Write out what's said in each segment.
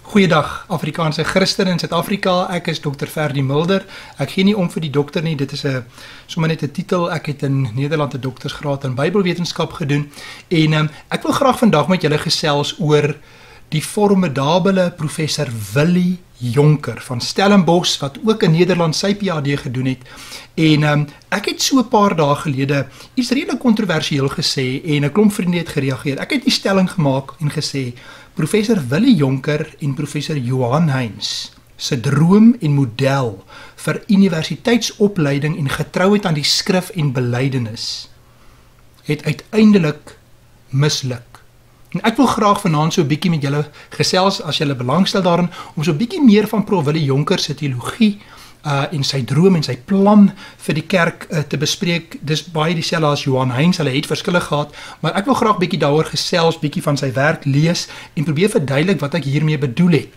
Goeiedag Afrikaanse Christen in Suid-Afrika. Ek is Dr. Ferdi Mulder. Ek gee nie om vir die dokter nie. Dit is sommer net 'n titel. Ek het in Nederland 'n doktorsgraad in Bybelwetenskap gedoen en ek wil graag vandag met julle gesels oor die formidabele professor Willie Jonker van Stellenbosch wat ook in Nederland sy PhD gedoen het. En ek het so 'n paar dae gelede iets redelik kontroversieel gesê en 'n klomp vriende het gereageer. Ek het die stelling gemaak en gesê Professor Willie Jonker en professor Johan Heinz se droom en model vir universiteitsopleiding en getrouheid aan die skrif en belydenis het uiteindelik misluk. En ek wil graag vanaand so 'n bietjie met julle gesels as julle belangstel daarin om so 'n bietjie meer van Prof Willie Jonker se teologie en sy droom en sy plan vir die kerk te bespreek. Dis baie dieselfde as Johan Heinz, hulle het verskille gehad, maar ek wil graag bietjie daaroor gesels, bietjie van sy werk lees en probeer verduidelik wat ek hiermee bedoel het.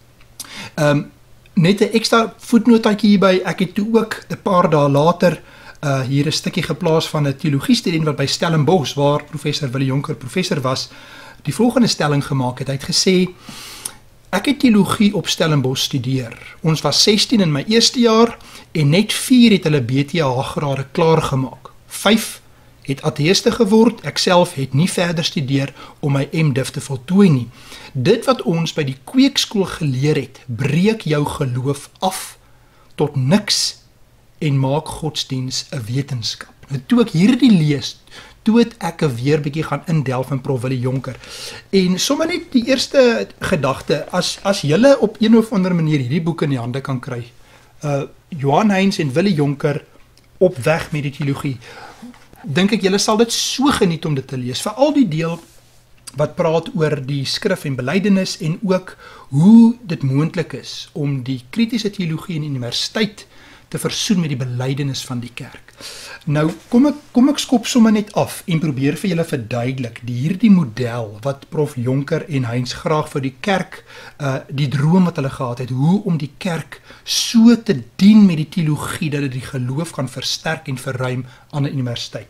Net 'n ekstra voetnotaatjie hierby, ek het toe ook 'n paar dae later hier 'n stukkie geplaas van 'n teologiestudent wat by Stellenbosch, waar professor Willie Jonker professor was, die volgende stelling gemaak het. Hy het gesê: ek het teologie op Stellenbosch studeer. Ons was 16 in my eerste jaar en net 4 het hulle BTH-grade klaargemaak. 5 het ateïste geword. Ek self het nie verder studeer om my MDiv te voltooi nie. Dit wat ons by die kweekskool geleer het, breek jou geloof af tot niks en maak godsdiens 'n wetenskap. Nou toe ek hierdie lees, toe het ek weer bietjie gaan indelf in Prof Willie Jonker. En sommer net die eerste gedagte, as julle op een of ander manier hierdie boek in die hande kan kry, Johan Heinz en Willie Jonker op weg met die teologie, dink ek julle sal dit so geniet om dit te lees, veral die deel wat praat oor die skrif en belydenis en ook hoe dit moontlik is om die kritiese teologie in die universiteit te versoen met die belydenis van die kerk. Nou, kom ek skop sommer net af en probeer vir julle verduidelik hierdie model wat Prof Jonker en Heinz graag vir die kerk, die droom wat hulle gehad het, hoe om die kerk so te dien met die teologie dat dit die geloof kan versterk en verruim aan 'n universiteit.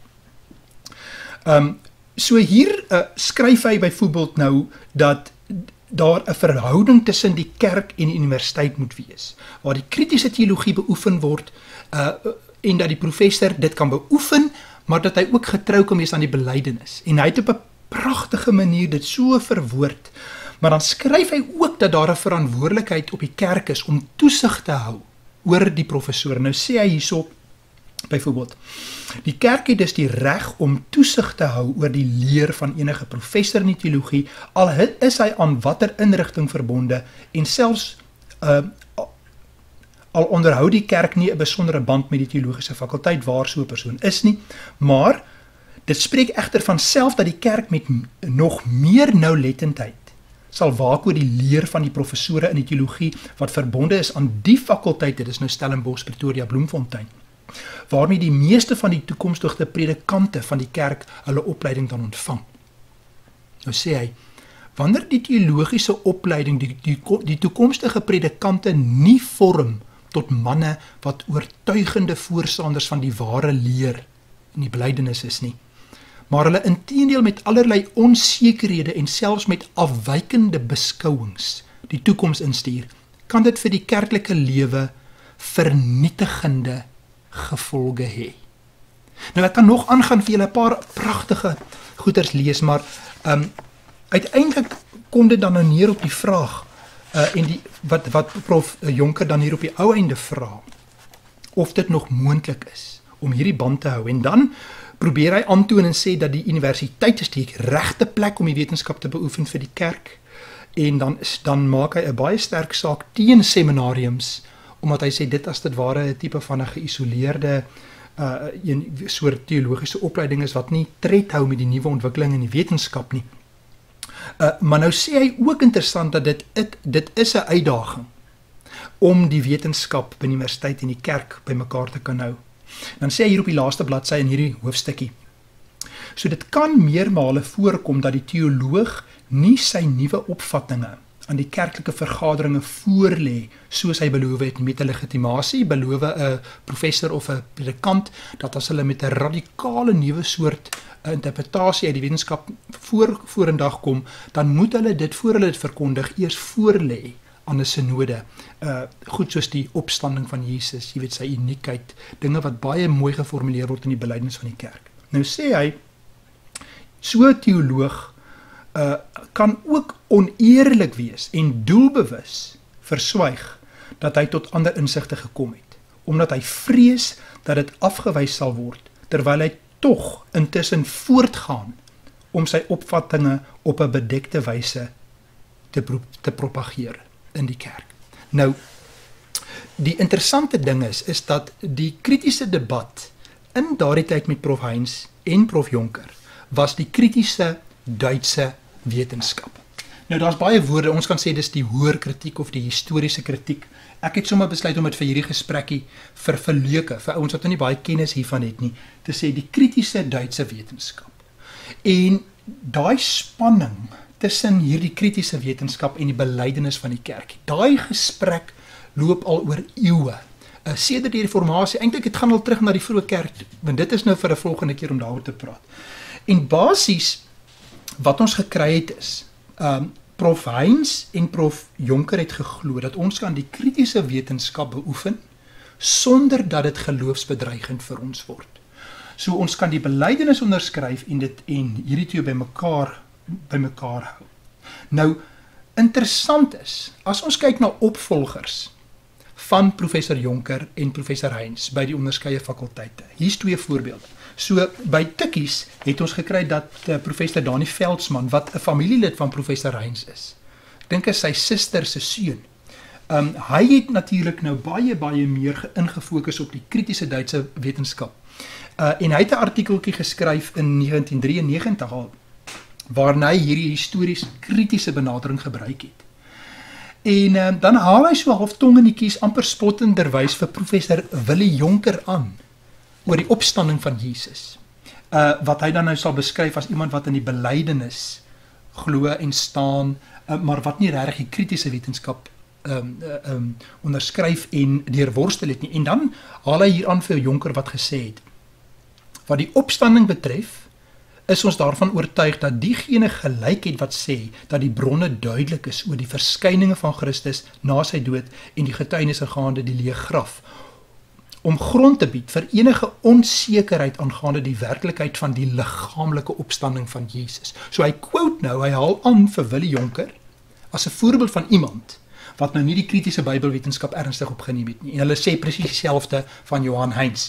So hier skryf hy byvoorbeeld nou dat daar 'n verhouding tussen die kerk en die universiteit moet wees, waar die kritiese teologie beoefen word en dat die professor dit kan beoefen, maar dat hy ook getrou kan wees aan die belydenis. En hy het op 'n pragtige manier dit so verwoord, maar dan skryf hy ook dat daar 'n verantwoordelikheid op die kerk is om toesig te hou oor die professor. Nou sê hy hierso byvoorbeeld: die kerk het dus die reg om toesig te hou oor die leer van enige professor in die teologie, al is hy aan watter inrigting verbonde en selfs al onderhou die kerk nie 'n besondere band met die teologiese fakulteit waar so 'n persoon is nie, maar dit spreek egter van self dat die kerk met nog meer nauwlettendheid sal waak oor die leer van die professore in die teologie wat verbonde is aan die fakulteit, dit is nou Stellenbosch, Pretoria, Bloemfontein, waarmee die meeste van die toekomstige predikante van die kerk hulle opleiding dan ontvang. Nou sê hy, wanneer die teologiese opleiding die toekomstige predikante nie vorm tot manne wat oortuigende voorstanders van die ware leer en die belydenis is nie, maar hulle inteendeel met allerlei onsekerhede en selfs met afwykende beskouings die toekoms instuur, kan dit vir die kerklike lewe vernietigende gevolge hê. Nou ek kan nog aangaan vir julle 'n paar pragtige goeters lees, maar uiteindelik kom dit dan nou neer op die vraag en wat Prof Jonker dan hier op die ou einde vra, of dit nog moontlik is om hierdie band te hou. En dan probeer hy aantoon en sê dat die universiteit is die regte plek om die wetenskap te beoefen vir die kerk. En dan maak hy 'n baie sterk saak teen seminariums, omdat hy sê dit as dit ware 'n tipe van 'n geïsoleerde soort teologiese opleiding is wat nie tred hou met die nuwe ontwikkeling in die wetenskap nie. Maar nou sê hy ook interessant dat dit is 'n uitdaging om die wetenskap by die universiteit en die kerk bymekaar te kan hou. Dan sê hy hier op die laaste bladsy in hierdie hoofstukkie: so dit kan meermale voorkom dat die teoloog nie sy nuwe opvattinge aan die kerklike vergaderinge voorlê soos hy beloof het met 'n legitimasie, beloof 'n professor of 'n predikant dat as hulle met 'n radikale nuwe soort interpretasie uit die wetenskap vorendag kom, dan moet hulle dit voor hulle dit verkondig eers voorlê aan 'n sinode. Goed soos die opstanding van Jesus, jy weet sy uniekheid, dinge wat baie mooi geformuleer word in die belydenis van die kerk. Nou sê hy, so 'n teoloog kan ook oneerlik wees en doelbewus verswyg dat hy tot ander insigte gekom het, omdat hy vrees dat dit afgewys sal word, terwyl hy tog intussen voortgaan om sy opvattinge op 'n bedekte wyse te propageer in die kerk. Nou, die interessante ding is dat die kritiese debat in daardie tyd met Prof Heinz en Prof Jonker was die kritiese Duitse wetenskap. Nou daar's baie woorde, ons kan sê dis die hoër kritiek of die historiese kritiek. Ek het sommer besluit om dit vir hierdie gesprekkie verleuke, vir ouens wat nou nie baie kennis hiervan het nie, te sê die kritiese Duitse wetenskap. En daai spanning tussen hierdie kritiese wetenskap en die belydenis van die kerk, daai gesprek loop al oor eeue. Sedert die reformatie, eintlik dit gaan al terug na die vroeë kerk, want dit is nou vir 'n volgende keer om daaroor te praat. En basies wat ons gekry het is, Prof Heinz en Prof Jonker het geglo dat ons kan die kritiese wetenskap beoefen sonder dat dit geloofsbedreigend vir ons word. So ons kan die belydenis onderskryf en hierdie twee bymekaar hou. Nou, interessant is, as ons kyk na opvolgers van Professor Jonker en Professor Heinz by die onderskeie fakulteite. Hier's twee voorbeelde. So, by Tikkies het ons gekry dat Professor Dani Veldsmann, wat 'n familielid van Professor Heinz is, ek dink is sy suster se seun, hy het natuurlik nou baie meer ingefokus op die kritiese Duitse wetenskap. En hy het 'n artikeltjie geskryf in 1993 al, waarin hy hierdie histories kritiese benadering gebruik het. En dan haal hy so half tong in die kies, amper spottenderwys vir Professor Willie Jonker aan oor die opstanding van Jesus. Wat hy dan nou sal beskryf as iemand wat in die belydenis glo en staan, maar wat nie regtig die kritiese wetenskap onderskryf en deurworstel het nie. En dan haal hy hier aan vir Jonker wat gesê het, wat die opstanding betref, is ons daarvan oortuig dat diegene gelyk het wat sê dat die bronne duidelik is oor die verskyninge van Christus na sy dood en die getuienisse gaande die leë graf, om grond te bied vir enige onsekerheid aangaande die werklikheid van die liggaamlike opstanding van Jesus. So hy quote nou, hy haal aan vir Willie Jonker as 'n voorbeeld van iemand wat nou nie die kritiese Bybelwetenskap ernstig opgeneem het nie. En hulle sê presies dieselfde van Johan Heinz.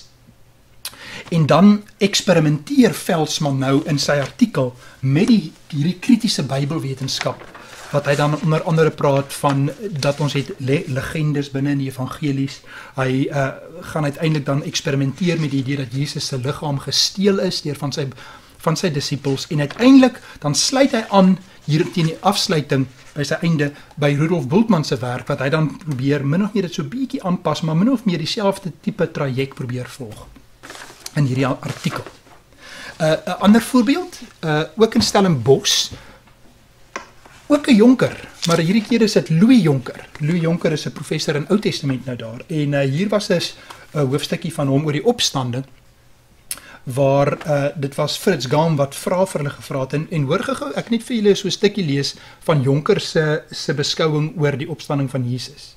En dan eksperimenteer Veldsmann nou in sy artikel met hierdie kritiese Bybelwetenskap, wat hy dan onder andere praat van dat ons het legendes binne in die evangelies. Hy gaan uiteindelik dan eksperimenteer met die idee dat Jesus se liggaam gesteel is deur van sy disippels, en uiteindelik dan sluit hy aan hier teen die afsluiting by sy einde by Rudolf Bultmann se werk, wat hy dan probeer min of meer dit so bietjie aanpas, maar min of meer dieselfde tipe traject probeer volg in hierdie artikel. 'n Ander voorbeeld, ook in Stellenbosch, ook 'n Jonker, maar hierdie keer is dit Louis Jonker. Louis Jonker is 'n professor in Ou Testament nou daar, en hier was 'n hoofstukkie van hom oor die opstanding, waar dit was Fritz Gaum wat vra vir hulle gevra het, en hoor gou, ek net vir julle so 'n stukkie lees van Jonker se beskouing oor die opstanding van Jesus.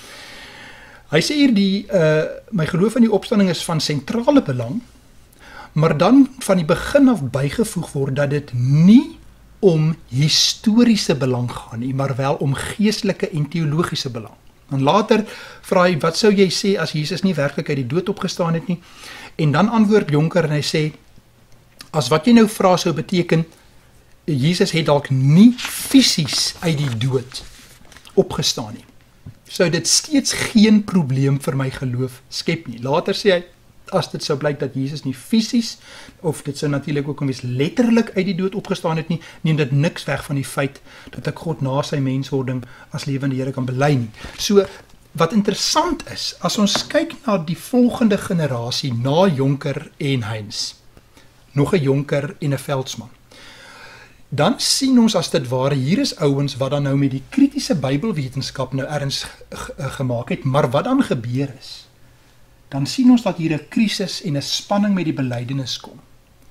Hy sê hier, my geloof in die opstanding is van sentrale belang, maar dan van die begin af bygevoeg word dat dit nie om historiese belang gaan nie, maar wel om geestelike en teologiese belang. En later vra hy, wat sou jy sê as Jesus nie werklik uit die dood opgestaan het nie? En dan antwoord Jonker en hy sê, as wat jy nou vra sou beteken, Jesus het dalk nie fisies uit die dood opgestaan nie, sou dit steeds geen probleem vir my geloof skep nie. Later sê hy, as dit sou blyk dat Jesus nie fisies, of dit sou natuurlik ook wees letterlik uit die dood opgestaan het nie, neem dit niks weg van die feit dat ek God na sy menswording as lewende Here kan bely nie. So, wat interessant is, as ons kyk na die volgende generasie na Jonker en Heinz, nog 'n Jonker en 'n Veldsmann, dan sien ons as dit ware, hier is ouens wat dan nou met die kritiese Bybelwetenskap nou erns gemaak het, maar wat dan gebeur is, dan sien ons dat hier 'n krisis en 'n spanning met die belydenis kom.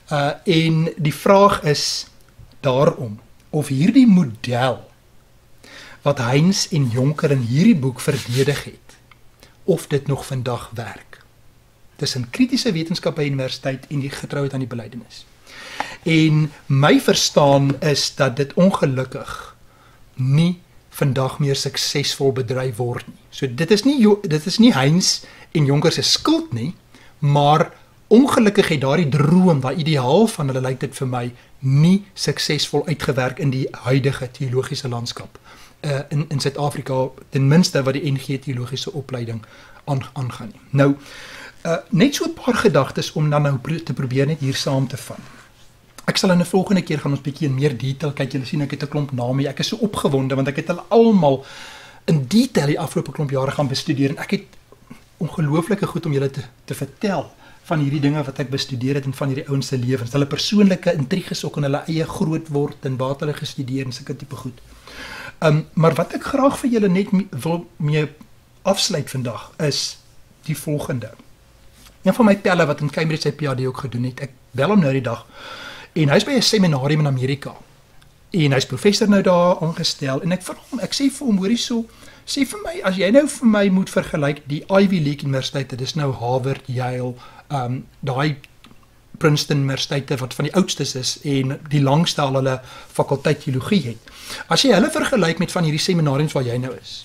En die vraag is daarom of hierdie model wat Heinz en Jonker in hierdie boek verdedig het, of dit nog vandag werk. Tussen kritiese wetenskap by universiteit en die getrouheid aan die belydenis. En my verstaan is dat dit ongelukkig nie vandag meer suksesvol bedryf word nie. So dit is nie Heinz en Jonker se skuld nie, maar ongelukkig het daardie droom, daai ideaal van hulle lyk dit vir my nie suksesvol uitgewerk in die huidige teologiese landskap in Suid-Afrika, ten minste wat die NG teologiese opleiding aangaan nie. Nou, net so 'n paar gedagtes om dan nou te probeer net hier saam te vat. Ek sal in 'n volgende keer gaan ons bietjie in meer detail kyk. Julle sien ek het 'n klomp name. Ek is so opgewonde want ek het hulle almal in detail die afgelope klomp jare gaan bestudeer en ek het ongelooflike goed om julle te vertel van hierdie dinge wat ek bestudeer het en van hierdie ouens se lewens. Hulle persoonlike intriges ook in hulle eie groot word en waar hulle gestudeer en sulke tipe goed. Maar wat ek graag vir julle net wil mee afsluit vandag is die volgende. Een van my pelle wat in Cambridge sy PhD ook gedoen het, ek bel hom nou die dag en hy's by 'n seminarium in Amerika. En hy's professor nou daar aangestel en ek sê vir hom, hoor hierso, sê vir my, as jy nou vir my moet vergelyk die Ivy League universiteite, dis nou Harvard, Yale, daai Princeton universiteite wat van die oudstes is en die langste al hulle fakulteit teologie het. As jy hulle vergelyk met van hierdie seminariums waar jy nou is,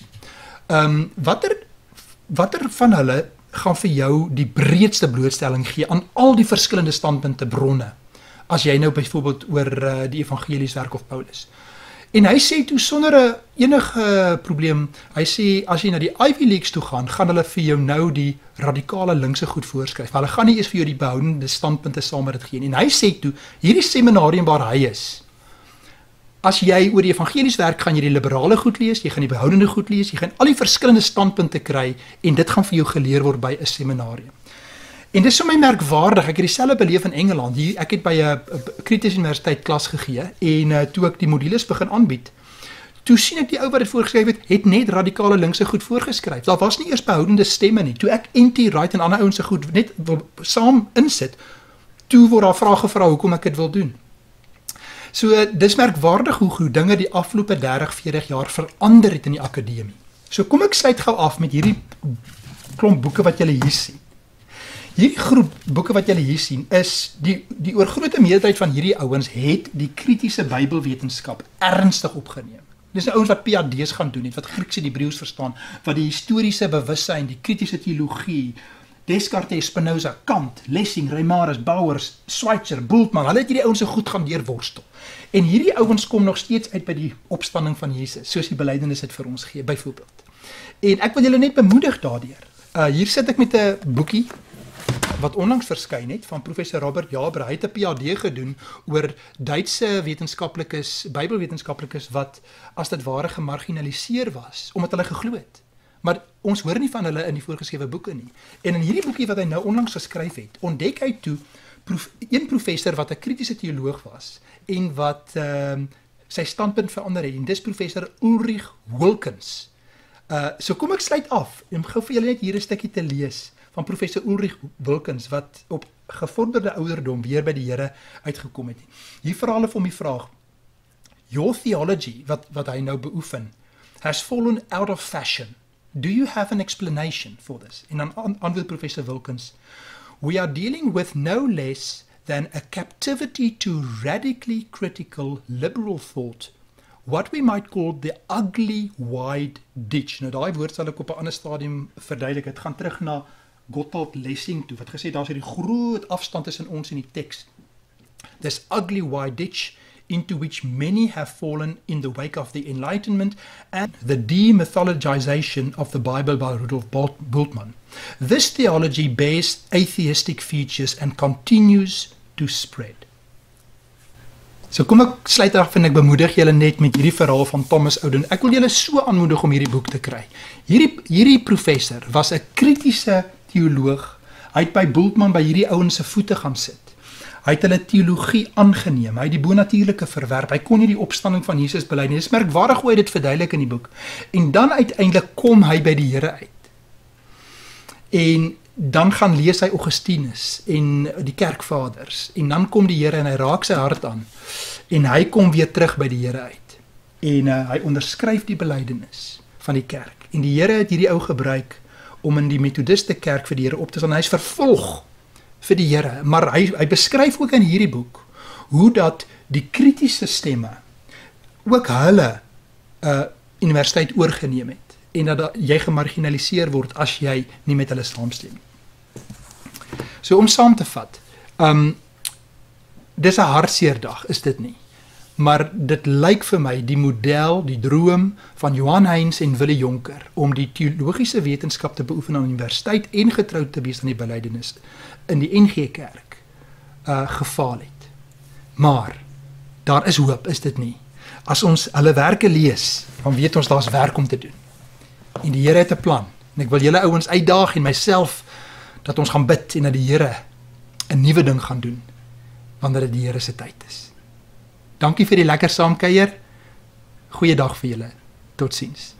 watter van hulle gaan vir jou die breedste blootstelling gee aan al die verskillende standpunte bronne, as jy nou byvoorbeeld oor die evangelies werk of Paulus. En hy sê toe sonder enige probleem, hy sê as jy na die Ivy Leagues toe gaan hulle vir jou nou die radikale linkse goed voorskryf. Hulle gaan nie eers vir jou die behoudende standpunte saam met dit gee nie. En hy sê toe, hierdie seminarium waar hy is, as jy oor die evangelies werk, gaan jy die liberale goed lees, jy gaan die behoudende goed lees, jy gaan al die verskillende standpunte kry en dit gaan vir jou geleer word by 'n seminarium. En dis so my merkwaardig, ek het dieselfde beleef in Engeland. Ek het by 'n kritiese universiteit klas gegee en toe ek die modules begin aanbied, toe sien ek die ou wat dit voorgeskryf het net radikale linkse goed voorgeskryf. Daar was nie eers behoudende stemme nie. Toe ek N.T. Wright en ander ouens se goed net wil saam insit, toe word daar vrae gevra hoekom ek dit wil doen. So dis merkwaardig hoe dinge die afgelope 30, 40 jaar verander het in die akademie. So kom ek sluit gou af met hierdie klomp boeke wat julle hier sien. Hierdie groep boeke wat julle hier sien is die oorgrootste meerderheid van hierdie ouens het die kritiese Bybelwetenskap ernstig opgeneem. Dis ouens wat PhD's gaan doen het, wat Grieks en Hebreëus verstaan, wat die historiese bewussyn, die kritiese teologie, Descartes, Spinoza, Kant, Lessing, Reimarus, Bauers, Schweitzer, Bultmann, hulle het hierdie ouens so goed gaan deurworstel. En hierdie ouens kom nog steeds uit by die opstanding van Jesus, soos die belydenis dit vir ons gee, byvoorbeeld. En ek wil julle net bemoedig daardeur. Hier sit ek met 'n boekie wat onlangs verskyn het van professor Robert Jaber. Hy het 'n PhD gedoen oor Duitse wetenskaplikes, Bybelwetenskaplikes wat as dit ware gemarginaliseer was omdat hulle geglo het. Maar ons hoor nie van hulle in die voorgeskrewe boeke nie. En in hierdie boekie wat hy nou onlangs geskryf het, ontdek hy toe een professor wat 'n kritiese teoloog was en wat sy standpunt verander het. En dis professor Ulrich Wilkens. So kom ek sluit af en gou vir julle net hier 'n stukkie te lees van professor Ulrich Wilkens wat op gevorderde ouderdom weer by die Here uitgekom het. Hier vra hulle vir hom die vraag: Your theology, wat hy nou beoefen, has fallen out of fashion. Do you have an explanation for this? En dan antwoord professor Wilkens: We are dealing with no less than a captivity to radically critical liberal thought, what we might call the ugly wide ditch. Nou daai woord sal ek op 'n ander stadium verduidelik. Dit gaan terug na Gotthold Lessing toe, wat gesê daar's hierdie groot afstand tussen ons en die teks. This ugly wide ditch into which many have fallen in the wake of the Enlightenment and the demythologization of the Bible by Rudolf Bultmann. This theology bears atheistic features and continues to spread. So kom ek sluit af en ek bemoedig julle net met hierdie verhaal van Thomas Oden. Ek wil julle so aanmoedig om hierdie boek te kry. Hierdie professor was 'n kritiese teoloog. Hy het by Bultmann by hierdie ouens se voete gaan sit. Hy het hulle teologie aangeneem. Hy het die bonatuurlike verwerp. Hy kon nie die opstanding van Jesus bely nie. Dit is merkwaardig hoe hy dit verduidelik in die boek. En dan uiteindelik kom hy by die Here uit. En dan gaan lees hy Augustinus en die kerkvaders en dan kom die Here en hy raak sy hart aan en hy kom weer terug by die Here uit en hy onderskryf die belydenis van die kerk en die Here het hierdie ou gebruik om in die Methodiste kerk vir die Here op te staan. Hy is vervolg vir die Here, maar hy beskryf ook in hierdie boek hoe dat die kritiese stemme ook hulle universiteit oorgeneem het en dat jy gemarginaliseer word as jy nie met hulle saamstem nie. So om saam te vat, dis 'n hartseer dag, is dit nie? Maar dit lyk vir my die model, die droom van Johan Heyns en Willie Jonker om die teologiese wetenskap te beoefen aan die universiteit en getrou te wees aan die belydenis in die NG Kerk gefaal het. Maar daar is hoop, is dit nie? As ons hulle werke lees, dan weet ons daar's werk om te doen. En die Here het 'n plan. En ek wil julle ouens uitdaag en myself dat ons gaan bid en dat die Here 'n nuwe ding gaan doen wanneer dit die Here se tyd is. Dankie vir die lekker saamkuier. Goeiedag vir julle. Totsiens.